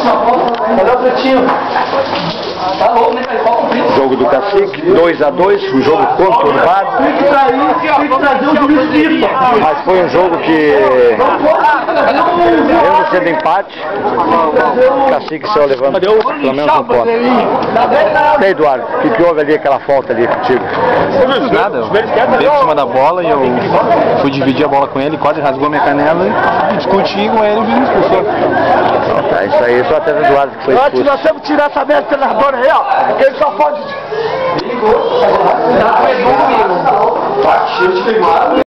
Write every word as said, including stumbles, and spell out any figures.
Cadê o pretinho? Tá louco, né? Jogo do Cacique, dois a dois, um jogo conturbado. Tem que trair, tem que trazer o juiz FIFA. Mas foi um jogo que, mesmo sendo empate, o Cacique saiu levando pelo menos um ponto. E aí, Eduardo, o que, que houve ali, aquela falta ali contigo? Nada, eu veio em cima da bola e eu fui dividir a bola com ele, quase rasgou minha canela e discuti com ele e o juiz expulsou. Tá, isso aí, só até o Eduardo que foi Antes expulso. nós temos que tirar essa merda do treinador aí, ó. Porque ele só pode... Tá,